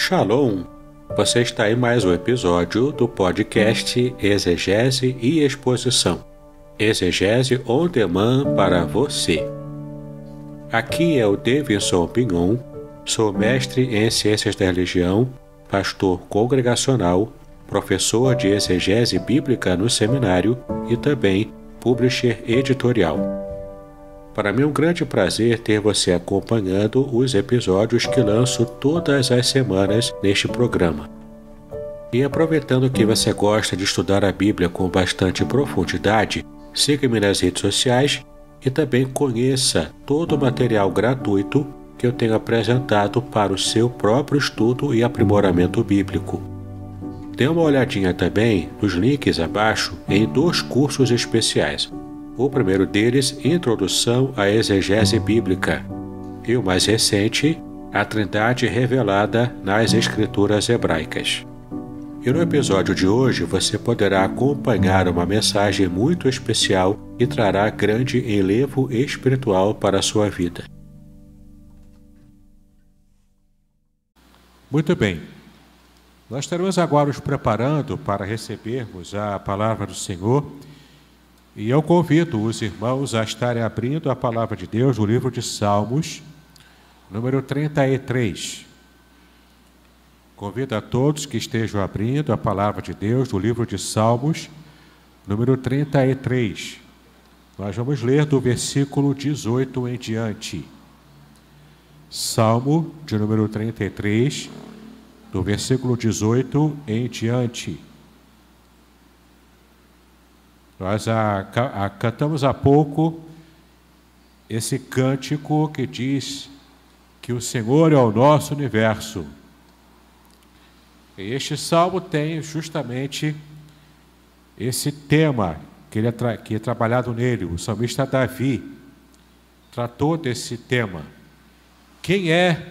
Shalom! Você está em mais um episódio do podcast Exegese e Exposição. Exegese on demand para você. Aqui é o Davidson Pignon, sou mestre em Ciências da Religião, pastor congregacional, professor de exegese bíblica no seminário e também publisher editorial. Para mim é um grande prazer ter você acompanhando os episódios que lanço todas as semanas neste programa. E aproveitando que você gosta de estudar a Bíblia com bastante profundidade, siga-me nas redes sociais e também conheça todo o material gratuito que eu tenho apresentado para o seu próprio estudo e aprimoramento bíblico. Dê uma olhadinha também nos links abaixo em 2 cursos especiais. O primeiro deles, Introdução à Exegese Bíblica, e o mais recente, A Trindade Revelada nas Escrituras Hebraicas. E no episódio de hoje você poderá acompanhar uma mensagem muito especial que trará grande enlevo espiritual para a sua vida. Muito bem, nós estaremos agora nos preparando para recebermos a palavra do Senhor. E eu convido os irmãos a estarem abrindo a palavra de Deus no livro de Salmos, número 33. Convido a todos que estejam abrindo a palavra de Deus no livro de Salmos, número 33. Nós vamos ler do versículo 18 em diante. Salmo de número 33, do versículo 18 em diante. Nós cantamos há pouco esse cântico que diz que o Senhor é o nosso universo. E este salmo tem justamente esse tema que é trabalhado nele. O salmista Davi tratou desse tema. Quem é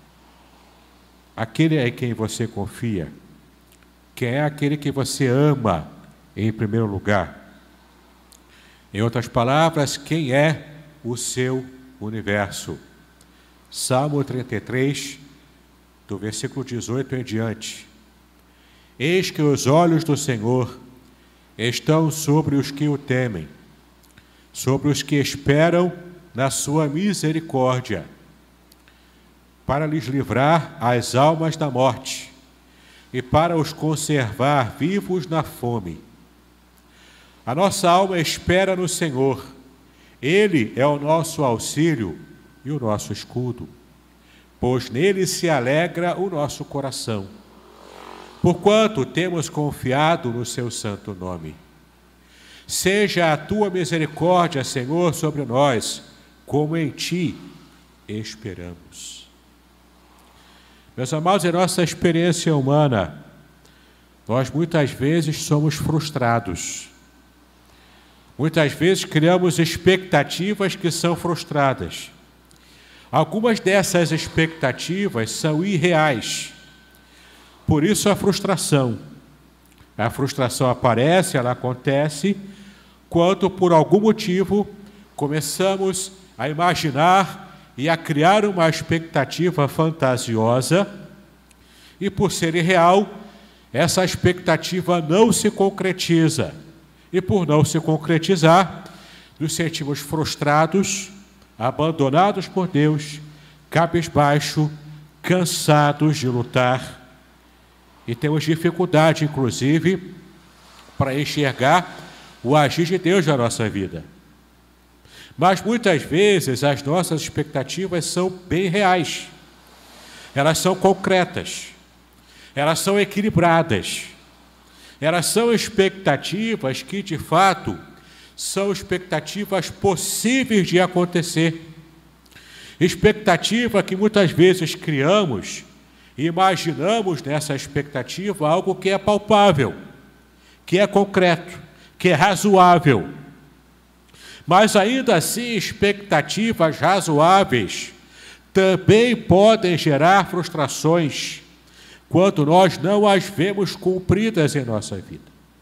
aquele em quem você confia? Quem é aquele que você ama em primeiro lugar? Em outras palavras, quem é o seu universo? Salmo 33, do versículo 18 em diante. Eis que os olhos do Senhor estão sobre os que o temem, sobre os que esperam na sua misericórdia, para lhes livrar as almas da morte e para os conservar vivos na fome. A nossa alma espera no Senhor. Ele é o nosso auxílio e o nosso escudo, pois nele se alegra o nosso coração, porquanto temos confiado no seu santo nome. Seja a tua misericórdia, Senhor, sobre nós, como em ti esperamos. Meus amados, em nossa experiência humana, nós muitas vezes somos frustrados. Muitas vezes criamos expectativas que são frustradas. Algumas dessas expectativas são irreais. Por isso a frustração. A frustração aparece, ela acontece, quando por algum motivo começamos a imaginar e a criar uma expectativa fantasiosa, e por ser irreal, essa expectativa não se concretiza. E por não se concretizar, nos sentimos frustrados, abandonados por Deus, cabisbaixo, cansados de lutar. E temos dificuldade, inclusive, para enxergar o agir de Deus na nossa vida. Mas muitas vezes as nossas expectativas são bem reais. Elas são concretas. Elas são equilibradas. Elas são expectativas que, de fato, são expectativas possíveis de acontecer. Expectativa que muitas vezes criamos e imaginamos nessa expectativa algo que é palpável, que é concreto, que é razoável. Mas ainda assim, expectativas razoáveis também podem gerar frustrações quando nós não as vemos cumpridas em nossa vida.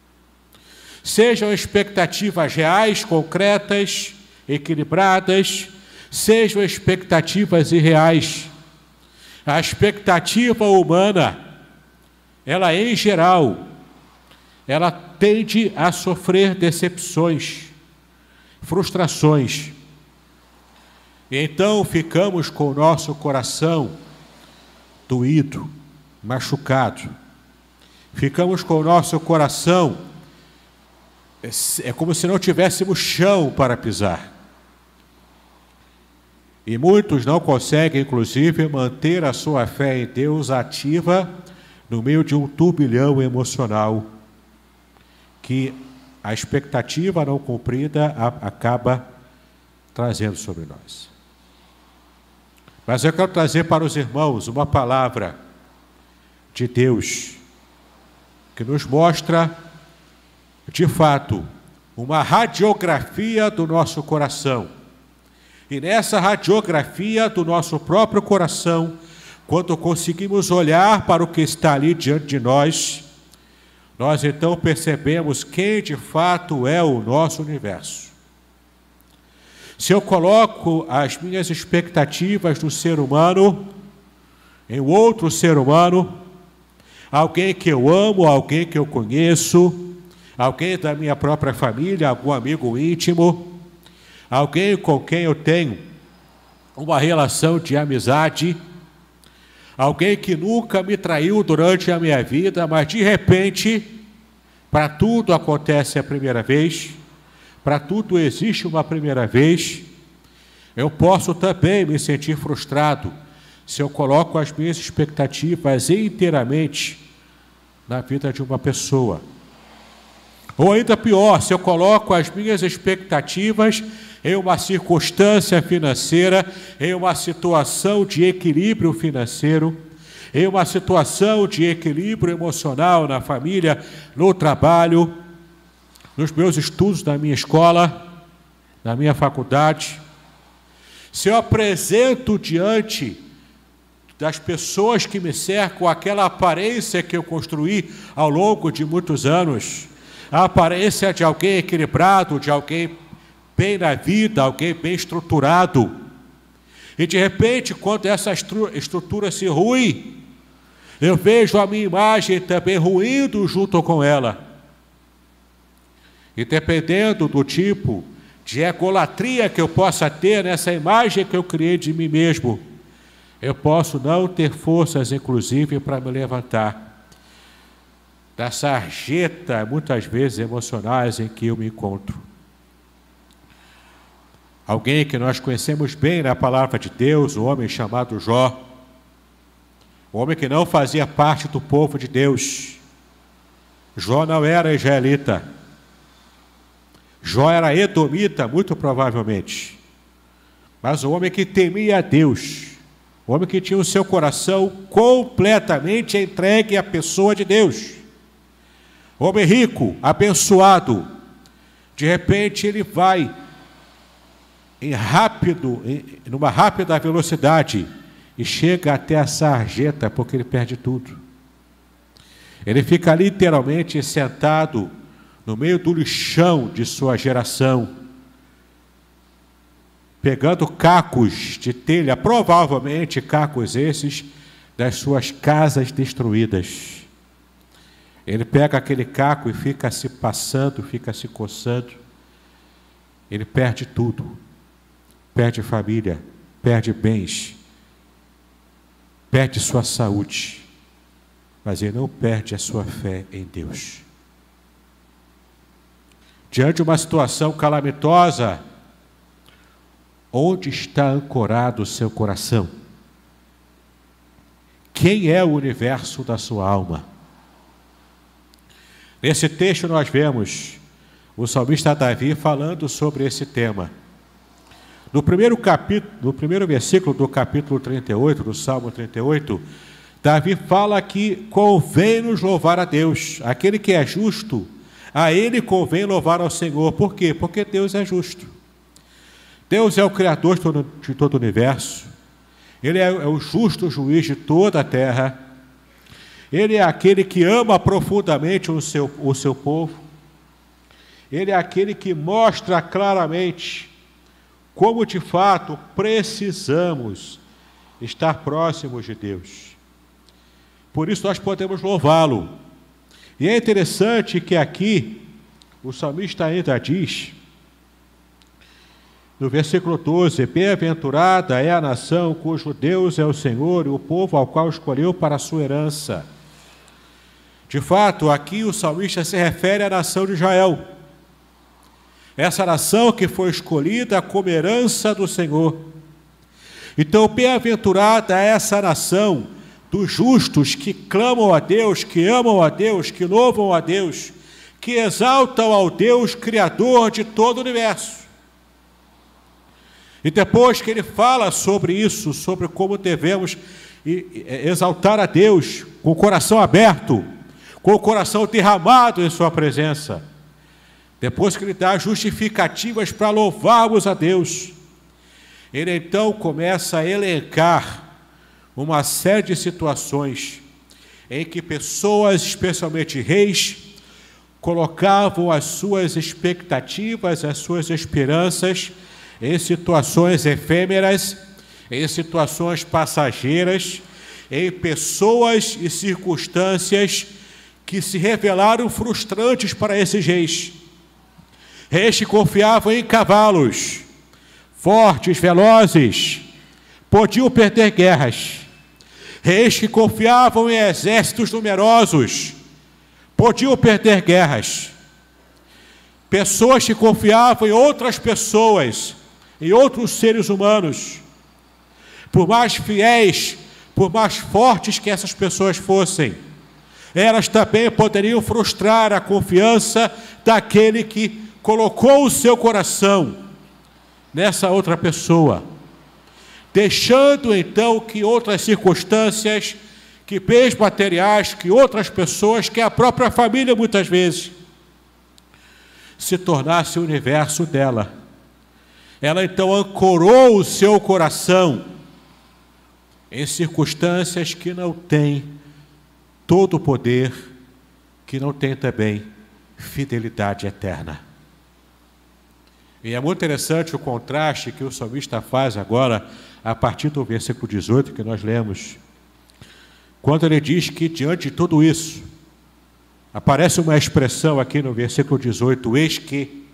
Sejam expectativas reais, concretas, equilibradas, sejam expectativas irreais. A expectativa humana, ela em geral, ela tende a sofrer decepções, frustrações. Então ficamos com o nosso coração doído, machucado. Ficamos com o nosso coração, é como se não tivéssemos chão para pisar. E muitos não conseguem, inclusive, manter a sua fé em Deus ativa no meio de um turbilhão emocional que a expectativa não cumprida acaba trazendo sobre nós. Mas eu quero trazer para os irmãos uma palavra de Deus que nos mostra, de fato, uma radiografia do nosso coração. E nessa radiografia do nosso próprio coração, quando conseguimos olhar para o que está ali diante de nós, nós então percebemos quem de fato é o nosso universo. Se eu coloco as minhas expectativas do ser humano em outro ser humano, alguém que eu amo, alguém que eu conheço, alguém da minha própria família, algum amigo íntimo, alguém com quem eu tenho uma relação de amizade, alguém que nunca me traiu durante a minha vida, mas de repente, para tudo acontece a primeira vez, para tudo existe uma primeira vez, eu posso também me sentir frustrado se eu coloco as minhas expectativas inteiramente na vida de uma pessoa. Ou ainda pior, se eu coloco as minhas expectativas em uma circunstância financeira, em uma situação de equilíbrio financeiro, em uma situação de equilíbrio emocional na família, no trabalho, nos meus estudos, na minha escola, na minha faculdade. Se eu apresento diante das pessoas que me cercam aquela aparência que eu construí ao longo de muitos anos, a aparência de alguém equilibrado, de alguém bem na vida, alguém bem estruturado, e de repente, quando essa estrutura se rui, eu vejo a minha imagem também ruindo junto com ela. E dependendo do tipo de egolatria que eu possa ter nessa imagem que eu criei de mim mesmo, eu posso não ter forças, inclusive, para me levantar da sarjeta, muitas vezes emocionais, em que eu me encontro. Alguém que nós conhecemos bem na palavra de Deus, um homem chamado Jó, um homem que não fazia parte do povo de Deus. Jó não era israelita. Jó era edomita, muito provavelmente. Mas um homem que temia a Deus, um homem que tinha o seu coração completamente entregue à pessoa de Deus. Um homem rico, abençoado. De repente ele vai numa rápida velocidade e chega até a sarjeta, porque ele perde tudo. Ele fica literalmente sentado no meio do lixão de sua geração, pegando cacos de telha, provavelmente cacos esses das suas casas destruídas. Ele pega aquele caco e fica se passando, fica se coçando. Ele perde tudo. Perde família, perde bens, perde sua saúde, mas ele não perde a sua fé em Deus. Diante de uma situação calamitosa, onde está ancorado o seu coração? Quem é o universo da sua alma? Nesse texto nós vemos o salmista Davi falando sobre esse tema. No primeiro versículo do capítulo 38, do Salmo 38, Davi fala que convém-nos louvar a Deus. Aquele que é justo, a ele convém louvar ao Senhor. Por quê? Porque Deus é justo. Deus é o Criador de todo o universo. Ele é o justo juiz de toda a terra. Ele é aquele que ama profundamente o seu povo. Ele é aquele que mostra claramente como de fato precisamos estar próximos de Deus. Por isso nós podemos louvá-lo. E é interessante que aqui o salmista ainda diz, no versículo 12, bem-aventurada é a nação cujo Deus é o Senhor e o povo ao qual escolheu para a sua herança. De fato, aqui o salmista se refere à nação de Israel. Essa nação que foi escolhida como herança do Senhor. Então, bem-aventurada é essa nação dos justos que clamam a Deus, que amam a Deus, que louvam a Deus, que exaltam ao Deus Criador de todo o universo. E depois que ele fala sobre isso, sobre como devemos exaltar a Deus com o coração aberto, com o coração derramado em sua presença, depois que ele dá justificativas para louvarmos a Deus, ele então começa a elencar uma série de situações em que pessoas, especialmente reis, colocavam as suas expectativas, as suas esperanças em situações efêmeras, em situações passageiras, em pessoas e circunstâncias que se revelaram frustrantes para esses reis. Reis que confiavam em cavalos, fortes, velozes, podiam perder guerras. Reis que confiavam em exércitos numerosos, podiam perder guerras. Pessoas que confiavam em outras pessoas, em outros seres humanos, por mais fiéis, por mais fortes que essas pessoas fossem, elas também poderiam frustrar a confiança daquele que colocou o seu coração nessa outra pessoa, deixando então que outras circunstâncias, que bens materiais, que outras pessoas, que a própria família muitas vezes, se tornasse o universo dela. Ela então ancorou o seu coração em circunstâncias que não têm todo o poder, que não têm também fidelidade eterna. E é muito interessante o contraste que o salmista faz agora, a partir do versículo 18 que nós lemos, quando ele diz que diante de tudo isso, aparece uma expressão aqui no versículo 18, eis que.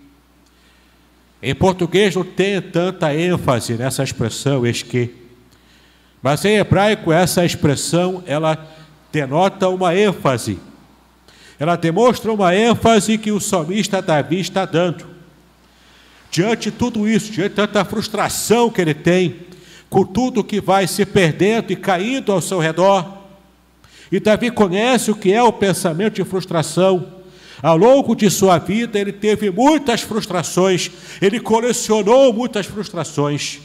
Em português não tem tanta ênfase nessa expressão, eis que. Mas em hebraico essa expressão, ela denota uma ênfase. Ela demonstra uma ênfase que o salmista Davi está dando. Diante de tudo isso, diante de tanta frustração que ele tem, com tudo que vai se perdendo e caindo ao seu redor, e Davi conhece o que é o pensamento de frustração. Ao longo de sua vida, ele teve muitas frustrações, ele colecionou muitas frustrações.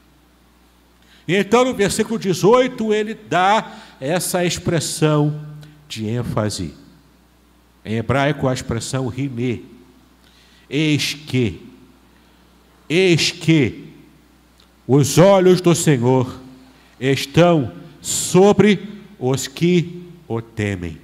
E então, no versículo 18, ele dá essa expressão de ênfase. Em hebraico, a expressão rimê. Eis que os olhos do Senhor estão sobre os que o temem.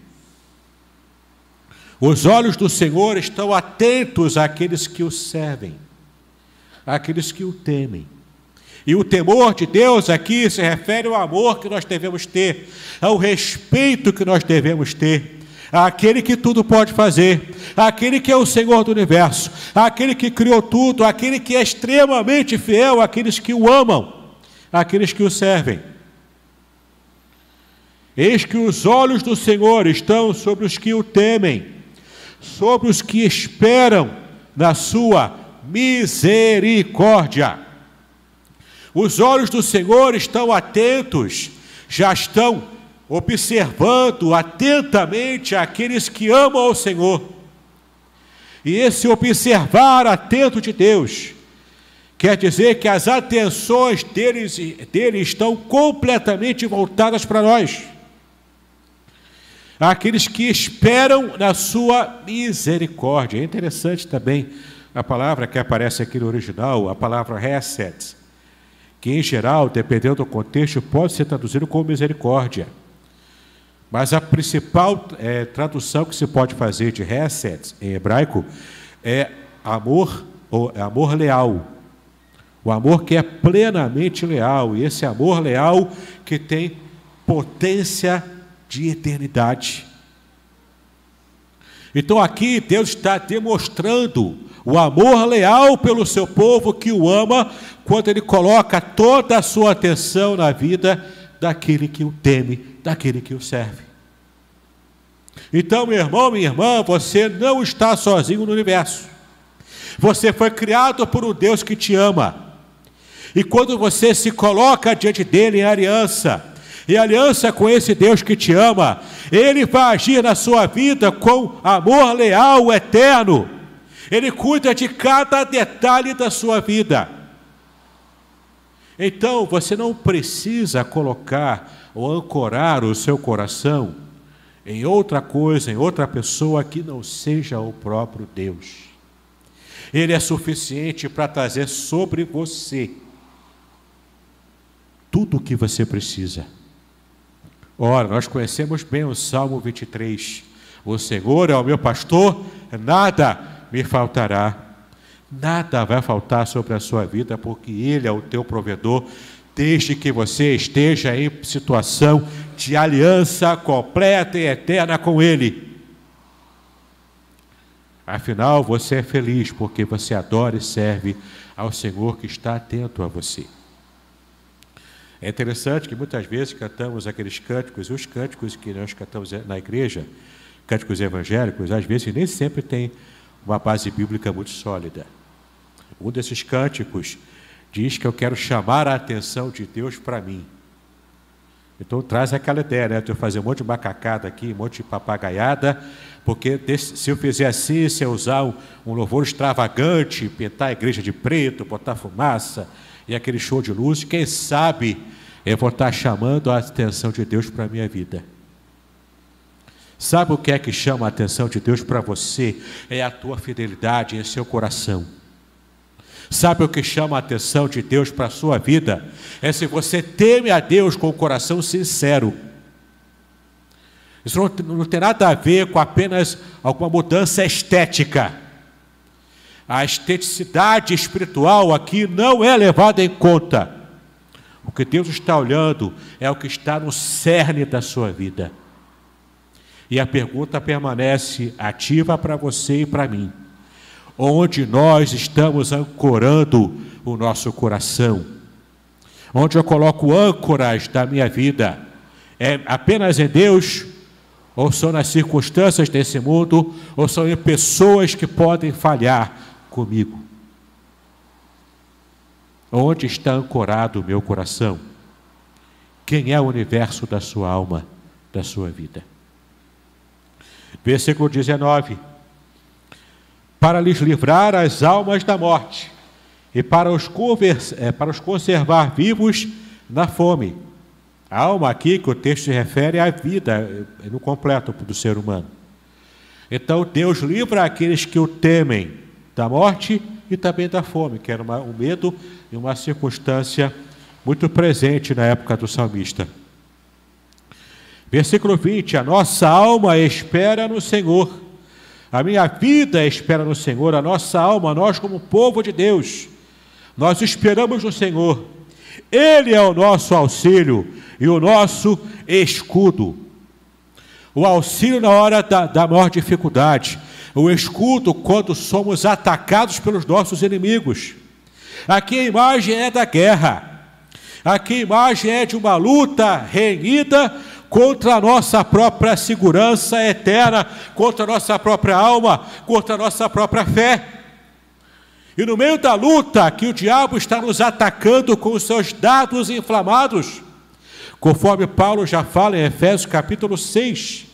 Os olhos do Senhor estão atentos àqueles que o servem, àqueles que o temem. E o temor de Deus aqui se refere ao amor que nós devemos ter, ao respeito que nós devemos ter, àquele que tudo pode fazer, àquele que é o Senhor do universo, àquele que criou tudo, àquele que é extremamente fiel àqueles que o amam, àqueles que o servem. Eis que os olhos do Senhor estão sobre os que o temem, sobre os que esperam na sua misericórdia. Os olhos do Senhor estão atentos, já estão observando atentamente aqueles que amam ao Senhor. E esse observar atento de Deus quer dizer que as atenções dele estão completamente voltadas para nós. Aqueles que esperam na sua misericórdia. É interessante também a palavra que aparece aqui no original, a palavra hesed, que em geral, dependendo do contexto, pode ser traduzido como misericórdia. Mas a principal tradução que se pode fazer de hesed em hebraico é amor, ou amor leal, O amor que é plenamente leal, e esse amor leal que tem potência de eternidade. Então aqui Deus está demonstrando o amor leal pelo seu povo que o ama, quando Ele coloca toda a sua atenção na vida daquele que o teme, daquele que o serve. Então, meu irmão, minha irmã, você não está sozinho no universo. Você foi criado por um Deus que te ama. E quando você se coloca diante dele em aliança, em aliança com esse Deus que te ama, Ele vai agir na sua vida com amor leal, eterno. Ele cuida de cada detalhe da sua vida. Então, você não precisa colocar ou ancorar o seu coração em outra coisa, em outra pessoa que não seja o próprio Deus. Ele é suficiente para trazer sobre você tudo o que você precisa. Ora, nós conhecemos bem o Salmo 23. O Senhor é o meu pastor, nada me faltará. Nada vai faltar sobre a sua vida, porque Ele é o teu provedor, desde que você esteja em situação de aliança completa e eterna com Ele. Afinal, você é feliz porque você adora e serve ao Senhor que está atento a você. É interessante que muitas vezes cantamos aqueles cânticos, os cânticos que nós cantamos na igreja, cânticos evangélicos, às vezes nem sempre tem uma base bíblica muito sólida. Um desses cânticos diz que eu quero chamar a atenção de Deus para mim. Então traz aquela ideia, né, de eu fazer um monte de macacada aqui, um monte de papagaiada, porque se eu fizer assim, se eu usar um louvor extravagante, pintar a igreja de preto, botar fumaça e aquele show de luz, quem sabe eu vou estar chamando a atenção de Deus para a minha vida. Sabe o que é que chama a atenção de Deus para você? É a tua fidelidade em seu coração. Sabe o que chama a atenção de Deus para a sua vida? É se você teme a Deus com o coração sincero. Isso não tem nada a ver com apenas alguma mudança estética. A esteticidade espiritual aqui não é levada em conta. O que Deus está olhando é o que está no cerne da sua vida. E a pergunta permanece ativa para você e para mim. Onde nós estamos ancorando o nosso coração? Onde eu coloco âncoras da minha vida? É apenas em Deus? Ou são nas circunstâncias desse mundo? Ou são em pessoas que podem falhar comigo? Onde está ancorado o meu coração? Quem é o universo da sua alma, da sua vida? Versículo 19. Para lhes livrar as almas da morte e para os conservar vivos na fome. A alma aqui que o texto se refere à vida no completo do ser humano. Então Deus livra aqueles que o temem da morte e também da fome, que era um medo e uma circunstância muito presente na época do salmista. Versículo 20, a nossa alma espera no Senhor, a minha vida espera no Senhor, a nossa alma, nós como povo de Deus, nós esperamos no Senhor. Ele é o nosso auxílio e o nosso escudo. O auxílio na hora da maior dificuldade, o escudo quando somos atacados pelos nossos inimigos. Aqui a imagem é da guerra, aqui a imagem é de uma luta renhida contra a nossa própria segurança eterna, contra a nossa própria alma, contra a nossa própria fé. E no meio da luta que o diabo está nos atacando com os seus dardos inflamados, conforme Paulo já fala em Efésios capítulo 6,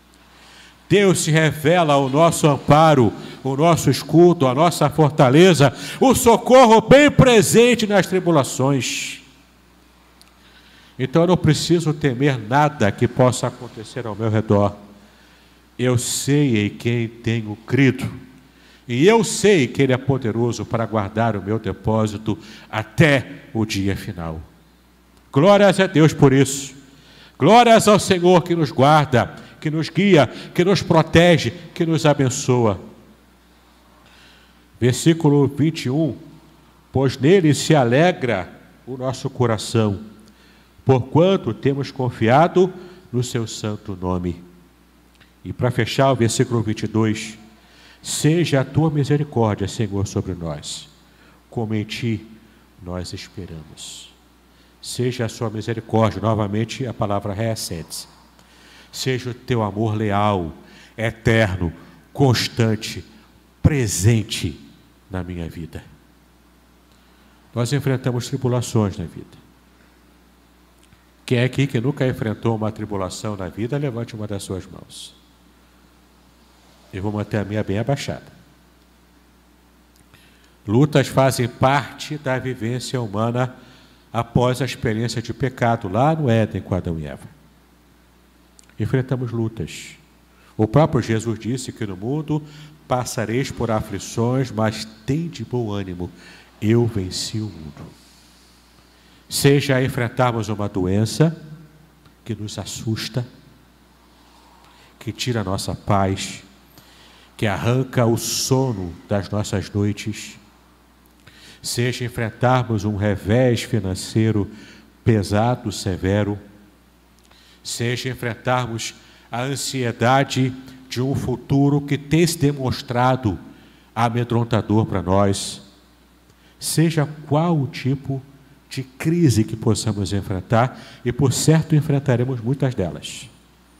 Deus se revela o nosso amparo, o nosso escudo, a nossa fortaleza, o socorro bem presente nas tribulações. Então eu não preciso temer nada que possa acontecer ao meu redor. Eu sei em quem tenho crido. E eu sei que Ele é poderoso para guardar o meu depósito até o dia final. Glórias a Deus por isso. Glórias ao Senhor que nos guarda, que nos guia, que nos protege, que nos abençoa. Versículo 21. pois nele se alegra o nosso coração, porquanto temos confiado no seu santo nome. E para fechar o versículo 22, seja a tua misericórdia, Senhor, sobre nós, como em ti nós esperamos. Seja a sua misericórdia, novamente a palavra reacende-se. Seja o teu amor leal, eterno, constante, presente na minha vida. Nós enfrentamos tribulações na vida. Quem é aqui que nunca enfrentou uma tribulação na vida, levante uma das suas mãos. Eu vou manter a minha bem abaixada. Lutas fazem parte da vivência humana após a experiência de pecado lá no Éden com Adão e Eva. Enfrentamos lutas. O próprio Jesus disse que no mundo passareis por aflições, mas tende bom ânimo. Eu venci o mundo. Seja a enfrentarmos uma doença que nos assusta, que tira a nossa paz, que arranca o sono das nossas noites, seja enfrentarmos um revés financeiro pesado, severo, seja enfrentarmos a ansiedade de um futuro que tem se demonstrado amedrontador para nós, seja qual o tipo de crise que possamos enfrentar, e por certo enfrentaremos muitas delas.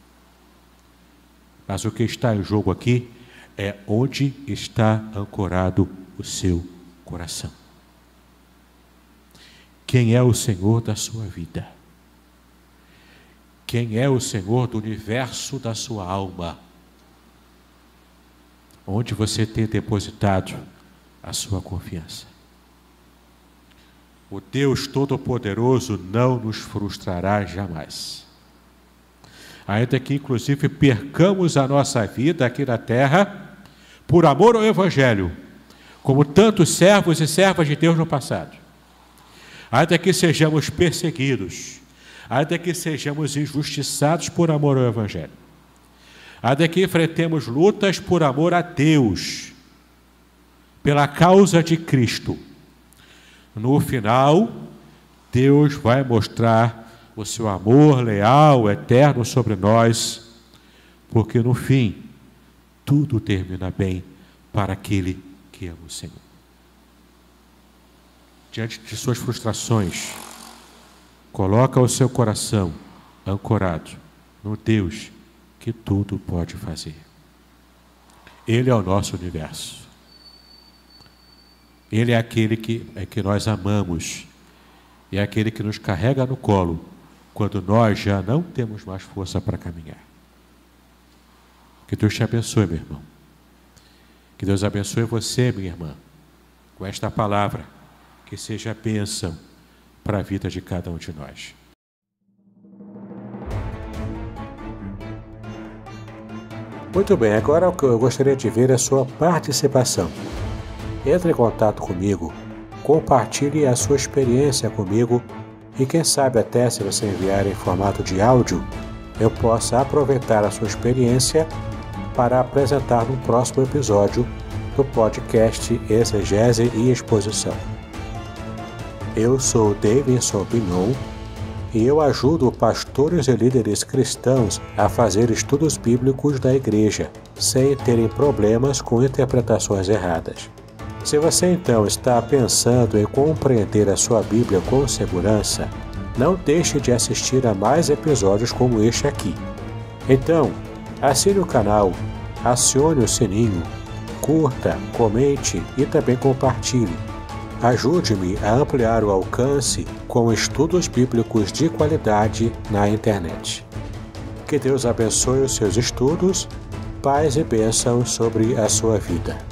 Mas o que está em jogo aqui é onde está ancorado o seu coração. Quem é o Senhor da sua vida? Quem é o Senhor do universo da sua alma? Onde você tem depositado a sua confiança? O Deus Todo-Poderoso não nos frustrará jamais. Ainda que inclusive percamos a nossa vida aqui na terra, por amor ao Evangelho, como tantos servos e servas de Deus no passado. Ainda que sejamos perseguidos, ainda que sejamos injustiçados por amor ao Evangelho, ainda que enfrentemos lutas por amor a Deus, pela causa de Cristo, no final, Deus vai mostrar o seu amor leal, eterno sobre nós, porque no fim, tudo termina bem para aquele que ama o Senhor. Diante de suas frustrações, coloca o seu coração ancorado no Deus que tudo pode fazer. Ele é o nosso universo. Ele é aquele que nós amamos, e é aquele que nos carrega no colo quando nós já não temos mais força para caminhar. Que Deus te abençoe, meu irmão. Que Deus abençoe você, minha irmã, com esta palavra, que seja bênção para a vida de cada um de nós. Muito bem, agora o que eu gostaria de ver é a sua participação. Entre em contato comigo, compartilhe a sua experiência comigo e quem sabe até se você enviar em formato de áudio, eu possa aproveitar a sua experiência para apresentar no próximo episódio do podcast Exegese e Exposição. Eu sou Davidson Pignon e eu ajudo pastores e líderes cristãos a fazer estudos bíblicos da igreja, sem terem problemas com interpretações erradas. Se você então está pensando em compreender a sua Bíblia com segurança, não deixe de assistir a mais episódios como este aqui. Então, assine o canal, acione o sininho, curta, comente e também compartilhe. Ajude-me a ampliar o alcance com estudos bíblicos de qualidade na internet. Que Deus abençoe os seus estudos, paz e bênção sobre a sua vida.